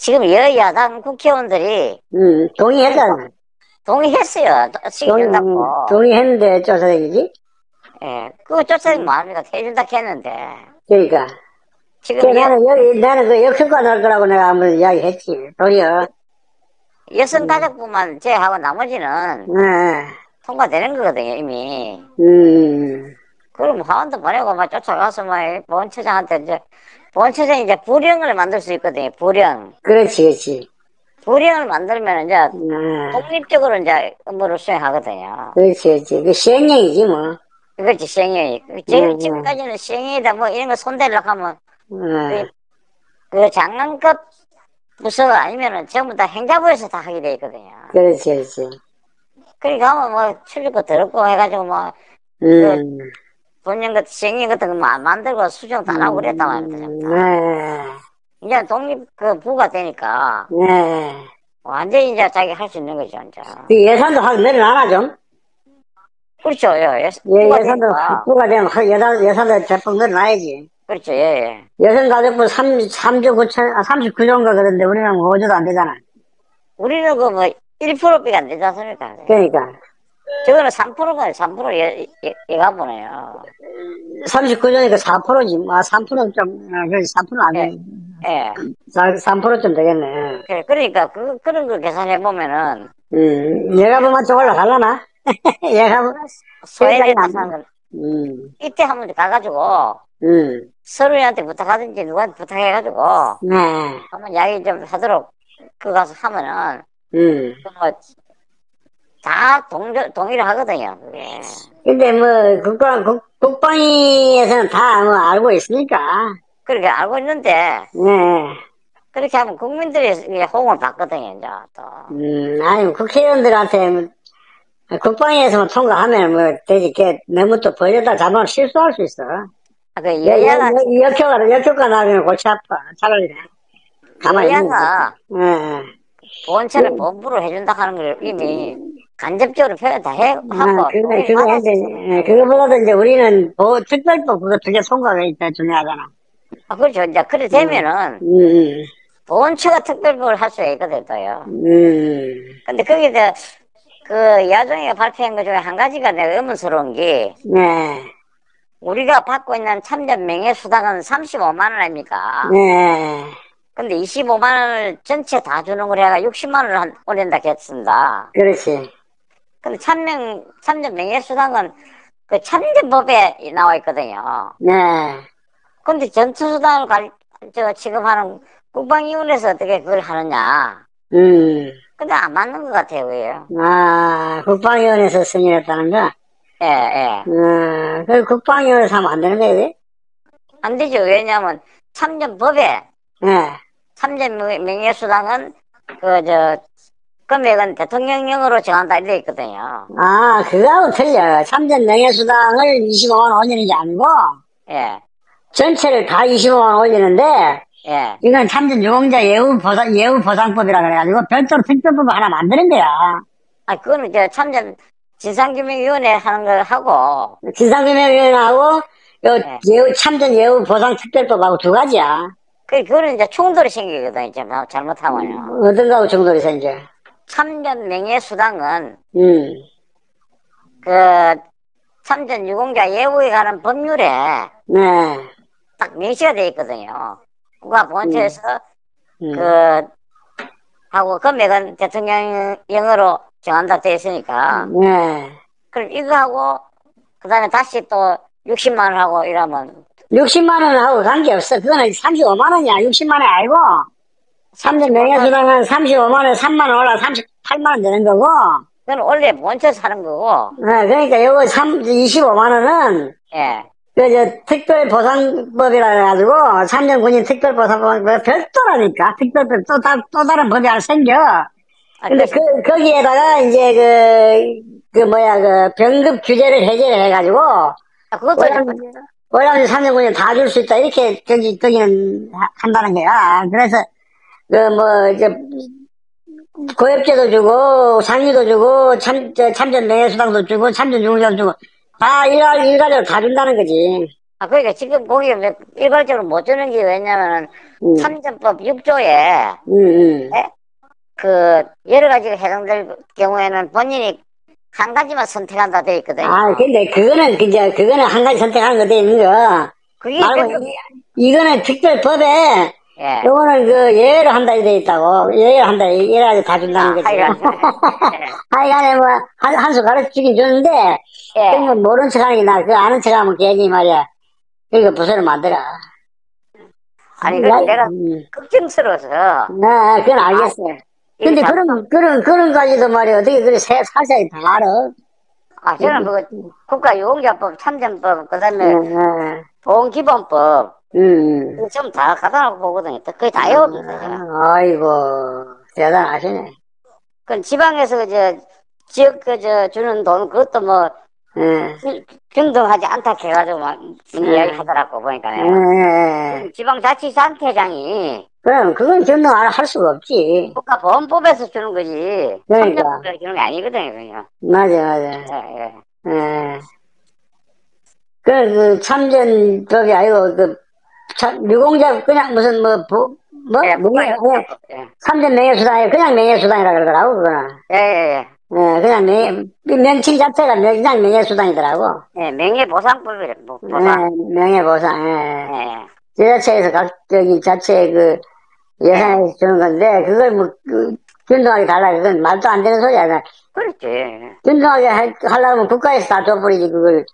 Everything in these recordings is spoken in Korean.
지금 여야당 국회의원들이 동의했잖아. 동의했어요. 시기 준다고. 동의했는데 쫓아다니지? 예, 그거 쫓아다니면 뭐합니까? 해준다 했는데. 그러니까. 지금 나는 그 역효과 날 거라고 내가 한번 이야기했지. 도리어. 여성가족부만 제하고 나머지는 네. 통과되는 거거든요, 이미. 그럼 하원도 보내고 막 쫓아가서 막 보훈처장한테 보훈처장이 이제 불령을 만들 수 있거든요, 불령. 그렇지. 불령을 만들면 이제 독립적으로 이제 업무를 수행하거든요. 그렇지. 그 시행령이지 뭐. 그렇지, 시행령이. 지금까지는 시행령이다 뭐 이런 거 손대려고 하면 그 장관급 부서가 아니면은 전부 다 행자부에서 다 하게 돼 있거든요. 그렇지. 그러니까 하면 뭐 출입구 더럽고 해가지고 뭐 본령 같은 시행령 같은 거 만들고 수정 다 하고 그랬단 말입니다. 전부 다. 이제 독립 그 부가 되니까 완전히 이제 자기 할 수 있는 거죠, 이제. 그 예산도 확 늘어나나 좀? 그렇죠, 예산도 부가 되면 예산도 대폭 늘어나야지. 그렇죠, 예. 여성가족부 3조 9천, 39조인가 그런데 우리는 5조도 안 되잖아. 우리는 그 뭐 1%밖에 안 되지 않습니까? 그러니까. 저거는 3%가 3% 얘가 보네요. 39조니까 4%지. 3% 좀, 3%안 돼. 예. 3%좀 되겠네. 그러니까 그런 거 계산해 보면은. 얘가 보면 좀 올라가려나? 얘가 소외된 사람은 이때 한번 가가지고 서로한테 부탁하든지 누구한테 부탁해가지고 한번 이야기 좀 하도록 그 가서 하면은 뭐 다 동의를 하거든요. 그게. 근데 뭐 국방위에서는 다 뭐 알고 있으니까. 그렇게 알고 있는데 그렇게 하면 국민들이 호응을 받거든요. 이제 또. 아니 국회의원들한테 국방위에서만 통과하면 뭐 되지. 너무 또 벌려다 잡으면 실수할 수 있어. 그 여야가 역효과 나면 골치 아파. 차라리 가만히 있는 여야가 보훈처를 보부로 해준다 하는 걸 이미 간접적으로 표현 다 하고 그거보다도 이제 우리는 특별법 그거 두 개 통과가 있다 중요하잖아. 그렇죠. 이제 그래 되면은 보훈처가 특별법을 할 수가 있거든 또요. 근데 거기서 그 야종이가 발표한 것 중에 한 가지가 내가 의문스러운 게 우리가 받고 있는 참전 명예수당은 35만 원 아닙니까? 근데 25만 원을 전체 다 주는 걸 해가 60만 원을 올린다 했습니다. 그렇지. 근데 참전 명예수당은 그 참전법에 나와 있거든요. 근데 전투수당을 지급하는 국방위원회에서 어떻게 그걸 하느냐. 근데 안 맞는 것 같아요, 왜요? 국방위원회에서 승인했다는 거? 그 국방위원회에서 하면 안 되는 거예요, 왜? 안 되죠. 왜냐면 참전법에 참전 명예수당은 금액은 대통령령으로 정한다 이렇게 있거든요. 그거하고 틀려. 참전 명예수당을 25만 원 올리는 게 아니고 전체를 다 25만 원 올리는데 이건 참전 유공자 예우보상법이라 그래가지고 별도로 특별법을 하나 만드는 거야. 그거는 이제 참전 진상규명위원회 하는 걸 하고 진상규명위원회하고 참전 예우보상특별법하고 두 가지야. 그거는 이제 충돌이 생기거든, 이제 잘못하면요. 어떤 거하고 충돌이 생겨? 참전 명예수당은 그 참전 유공자 예우에 관한 법률에 딱 명시가 되어 있거든요. 국가보훈처에서 하고 금액은 대통령령으로 정한다 되어 있으니까. 그럼 이거하고 그다음에 다시 또 60만 원하고 이러면 60만 원하고 관계없어. 그거는 35만 원이야. 60만 원이 아니고 참전 명예수당은 35만 원, 3만 원 올라 38만 원 되는 거고. 그건 원래 보훈처에서 하는 거고. 그러니까 요거 25만 원은 특별보상법이라 해가지고 참전군인 특별보상법 별도라니까. 특별법 또 다른 법이 하나 생겨. 근데 거기에다가 이제 병급 규제를 해제를 해가지고 오염된 참전군인 다 줄 수 있다 이렇게 거기는 한다는 거야. 그래서 고엽제도 주고 상위도 주고 참전 명예수당도 주고 참전 유공자도 주고 다 일괄적으로 다 준다는 거지. 그러니까 지금 거기 일괄적으로 못 주는 게 왜냐면은 참전법 6조에 그 여러 가지가 해당될 경우에는 본인이 한 가지만 선택한다 돼 있거든요. 근데 그거는 한 가지 선택하는 거 돼 있는 거. 그게 이거는 특별법에 요거는 그 예외로 한다 돼 있다고. 예외로 한다. 이래가지고 다 준다는 거지. 하여간에 뭐 한 수 가르쳐 주긴 주는데 그런 거 모르는 척하는 게 나아. 그거 아는 척하면 괜히 말이야. 그러니까 부서를 만들어. 아니 내가 걱정스러워서. 그건 알겠어. 근데 그런 가지도 말이야. 어떻게 그래 살살 다 알아? 저는 뭐 국가유공자법, 참전법, 그 다음에 보험기본법 좀 다 갖다 놓고 보거든요. 거의 다 외웁니다. 아이고 대단하시네. 그 지방에서 지역 주는 돈 그것도 뭐 균등하지 않다 해가지고 이야기 하더라고 보니까요. 지방자치단체장이 그건 균등 할 수가 없지. 국가보험법에서 주는 거지. 그러니까. 참전법에서 주는 게 아니거든요. 그냥. 맞아. 그 참전법이 아니고 유공자 그냥 무슨 참전 명예수당이 그냥 명예수당이라 그러더라고 그거는. 그냥 명칭 자체가 그냥 명예수당이더라고. 명예보상법이래. 명예보상. 지자체에서 자체 예산에서 주는 건데 그걸 균등하게 달라. 그건 말도 안 되는 소리야. 그렇지. 균등하게 하려면 국가에서 다 줘버리지 그걸.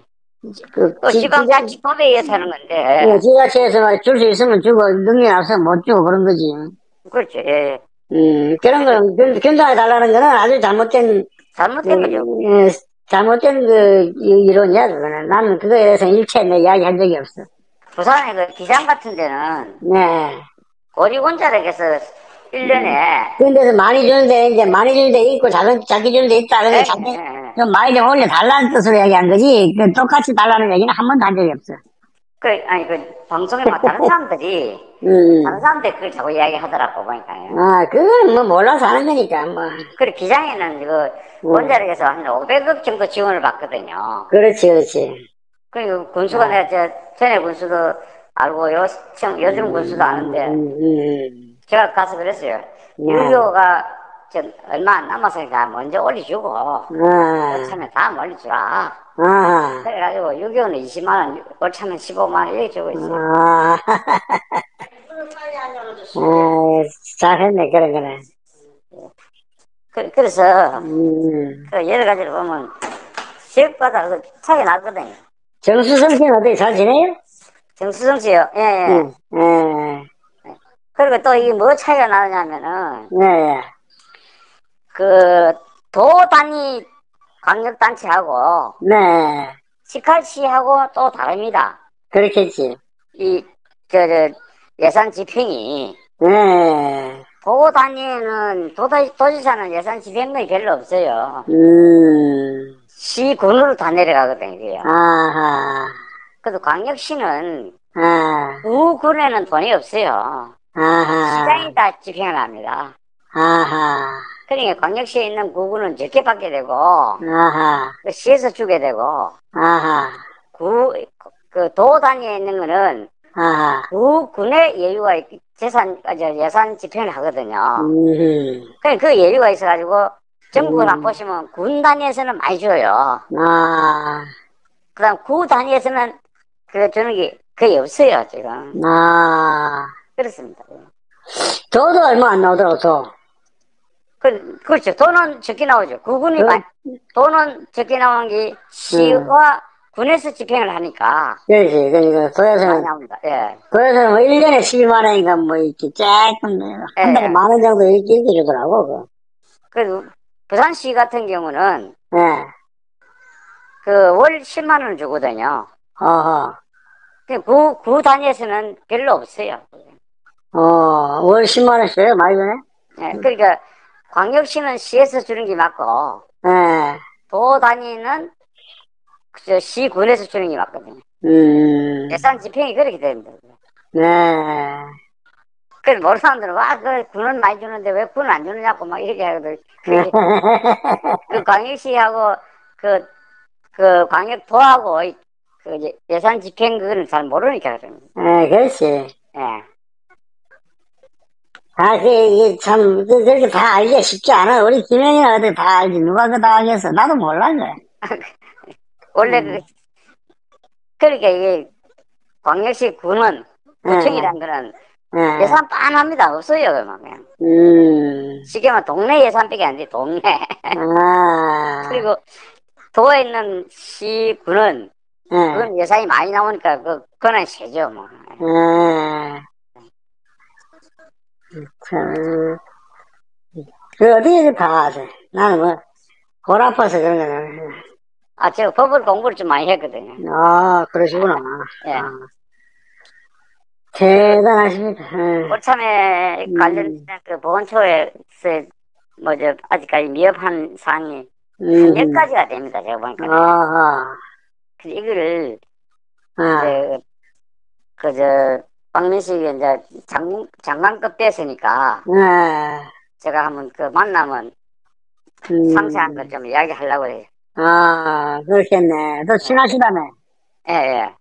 지방자치법에 의해서 하는 건데. 지자체에서 줄 수 있으면 주고 능력이 없으면 못 주고 그런 거지. 그렇지. 그런 건 균등하게 달라는 거는 아주 잘못된 거죠. 잘못된 이론이야 그거는. 나는 그거에 대해서 일체 내 이야기 한 적이 없어. 부산의 기장 같은 데는 고리곤자락에서 1년에 그런데서 많이 주는데 이제 많이 주는데 있고 작게 주는데 있다. 그래서 좀 많이 좀 올려달라는 뜻으로 얘기한 거지. 똑같이 달라는 얘기는 한 번도 한 적이 없어. 방송에 다른 사람들이 그걸 자꾸 이야기 하더라고 보니까요. 그건 뭐 몰라서 하는 거니까 뭐. 그리고 기장에는 원자력에서 한 500억 정도 지원을 받거든요. 그렇지. 그리고 군수가 내가 전에 군수도 알고 요즘 군수도 아는데 제가 가서 그랬어요. 유교가 얼마 안 남았으니까 먼저 올려주고 올차면 다음 올려주라. 그래가지고 유교는 20만원, 올차면 15만원 이렇게 주고 있어요. 잘했네 그런 거는. 그래서 여러 가지로 보면 지역마다 차이가 나거든요. 정수성 씨는 어떻게 잘 지내요? 정수성 씨요? 예. 그리고 또 이게 뭐 차이가 나느냐면은 도 단위 광역단체하고 시칼시하고 또 다릅니다. 그렇겠지. 예산 집행이 도 단위에는 도지사는 예산 집행력이 별로 없어요. 시군으로 다 내려가거든요. 그게요. 그래도 광역시는 구군에는 돈이 없어요. 시장이 다 집행을 합니다. 그러니까 광역시에 있는 구군은 적게 받게 되고 시에서 주게 되고 도 단위에 있는 거는 구군의 예유가 예산 집행을 하거든요. 그러니까 그 예유가 있어가지고 전국을 안 보시면 군 단위에서는 많이 줘요. 그 다음 구 단위에서는 주는 게 거의 없어요, 지금. 그렇습니다. 도도 얼마 안 나오더라고, 도. 그렇죠. 돈은 적게 나오죠. 돈은 적게 나오는 게 시와 군에서 집행을 하니까. 그렇지. 그러니까 도에서는 나옵니다. 도에서는 뭐 1년에 12만 원인가 뭐 이렇게 조금 한 달에 10,000원 정도 이렇게 주더라고. 그리고 부산시 같은 경우는 월 10만 원을 주거든요. 구 단위에서는 별로 없어요. 월 10만 원씩요? 많이 주네? 그러니까 광역시는 시에서 주는 게 맞고 도 단위는 시군에서 주는 게 맞거든요. 예산 집행이 그렇게 됩니다. 그래서 모르는 사람들은 군은 많이 주는데 왜 군은 안 주느냐고 막 이렇게 하거든. 광역시하고 광역도하고 예산 집행 그거는 잘 모르니까 그럽니다. 그렇지. 이게 참, 그렇게 다 알기가 쉽지 않아. 우리 김영이나 어디 다 알지. 누가 그 다 알겠어. 나도 몰라, 그래. 원래 그러니까 이게 광역시 군은, 구청이란 거는 예산 빤합니다. 없어요, 그러면. 쉽게 말하면 동네 예산밖에 안 돼, 동네. 그리고 도에 있는 시군은, 그건 예산이 많이 나오니까, 그거는 세죠, 뭐. 참. 그 어디에 다 아세요? 나는 뭐, 골 아파서 그런 거는. 제가 법을 공부를 좀 많이 했거든요. 그러시구나. 예. 대단하십니다. 고참에 관련된 그 보건처에서, 아직까지 미흡한 사항이 한 10가지가 됩니다, 제가 보니까. 그래서 이거를, 박민식이 이제 장관급 됐으니까, 제가 한번 만나면 상세한 걸 좀 이야기하려고 해요. 그렇겠네. 또 친하시다며. 예.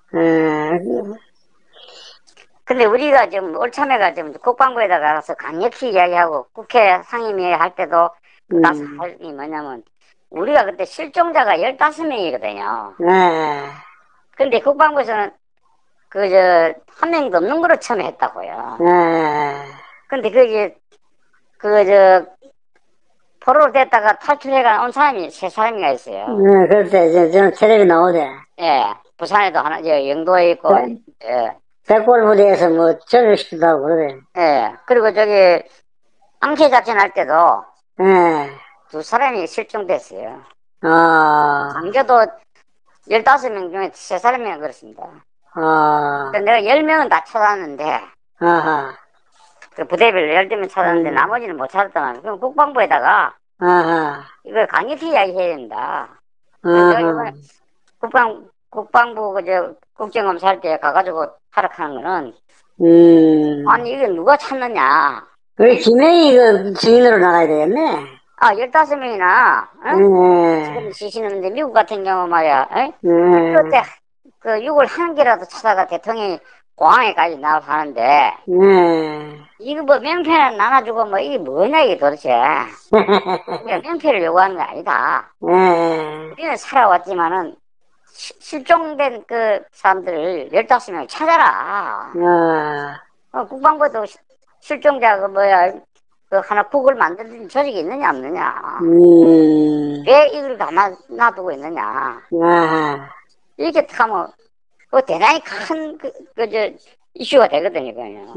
근데 우리가 지금 올참회가 지금 국방부에다가 가서 강력히 이야기하고 국회 상임위 할 때도 가서 할 일이 뭐냐면 우리가 그때 실종자가 15명이거든요. 근데 국방부에서는 한 명도 없는 거로 처음에 했다고요. 근데 그게 포로로 됐다가 탈출해가 온 사람이 3사람이가 있어요. 그때 저 텔레비 나오대. 예. 부산에도 하나, 영도에 있고, 예. 백골 부대에서 뭐 전역시키다고 그러대. 예. 그리고 앙케 작전 할 때도 2사람이 실종됐어요. 장교도 15명 중에 3사람이나 그렇습니다. 내가 10명은 다 찾았는데, 그 부대별로 12명 찾았는데 나머지는 못 찾았단 그럼 국방부에다가 이걸 강력히 이야기해야 된다. 국방부 국정감사 할 때 가가지고 타락하는 거는 아니 이게 누가 찾느냐. 그래 김해이 증인으로 나가야 되겠네. 15명이나 지금 지시는데 미국 같은 경우 말이야. 그때 6월 한 개라도 찾아가 대통령이 공항에까지 나와서 하는데 이거 뭐 명패는 나눠주고 뭐 이게 뭐냐 이게 도대체. 명패를 요구하는 게 아니다. 우리는 살아왔지만은 실종된 그 사람들을 15명을 찾아라. 국방부도 실종자 하나 국을 만드는 조직이 있느냐 없느냐. 왜 이걸 놔두고 있느냐. 이렇게 하면 대단히 큰 이슈가 되거든요.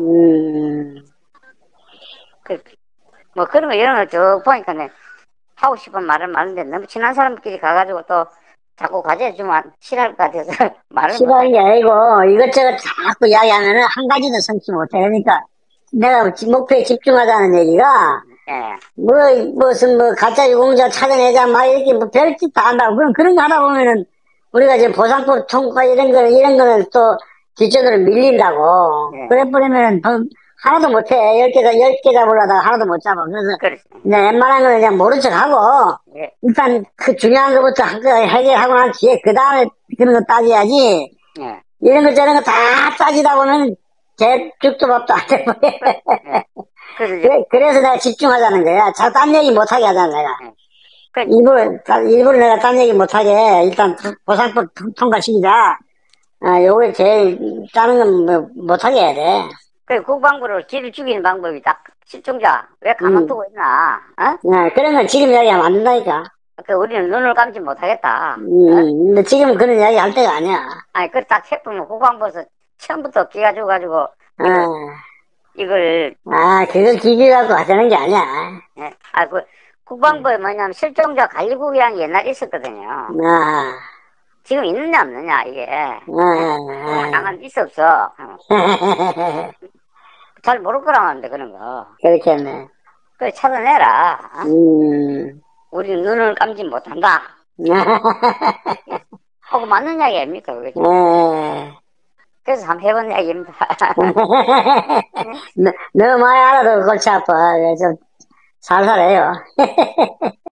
뭐 그런 거 이런 걸 쭉 보니까 하고 싶은 말은 많은데 너무 친한 사람끼리 가가지고 또 자꾸 과제해주면 싫어할 것 같아서 말을 싫어하는 게 아니고 이것저것 자꾸 이야기하면은 한 가지도 성취 못해. 그러니까 내가 목표에 집중하자는 얘기가 무슨 가짜 유공자 찾아내자 막 이렇게 별짓 다 한다고 그런 거 하다 보면은 우리가 이제 보상법 통과 이런 거는 또 뒷전으로 밀린다고. 그래버리면은 하나도 못해. 10개 잡으려다가 하나도 못 잡아. 그래서 웬만한 거는 그냥 모른 척 하고 일단 그 중요한 거부터 해결하고 난 뒤에 그 다음에 그런 거 따져야지. 이런 거 저런 거 다 따지다 보면 죽도 밥도 안 되고. 그래서 내가 집중하자는 거야. 딴 얘기 못하게 하자는 거야. 일부러 내가 딴 얘기 못하게 일단 보상법 통과시키자. 요게 제일 다른 건 못하게 해야 돼. 국방부를 길을 죽이는 방법이 딱 실종자 왜 가만두고 있나? 그런 건 지금 이야기하면 안 된다니까. 우리는 눈을 감지 못하겠다. 근데 지금 그런 이야기 할 때가 아니야. 그걸 딱 해보면 국방부에서 처음부터 끼가 줘가지고 이걸 그걸 기계갖고 하자는 게 아니야. 국방부에 뭐냐면 실종자 관리국이라는 게 옛날에 있었거든요. 지금 있느냐 없느냐 이게. 나만 있어 없어. 잘 모를 거라는데 그런 거. 그렇겠네. 그래 찾아내라. 우리는 눈을 감지 못한다. 하고 맞는 이야기 아닙니까 그게? 그래서 한번 해본 이야기입니다. 너 많이 알아도 골치 아파. 좀 살살해요.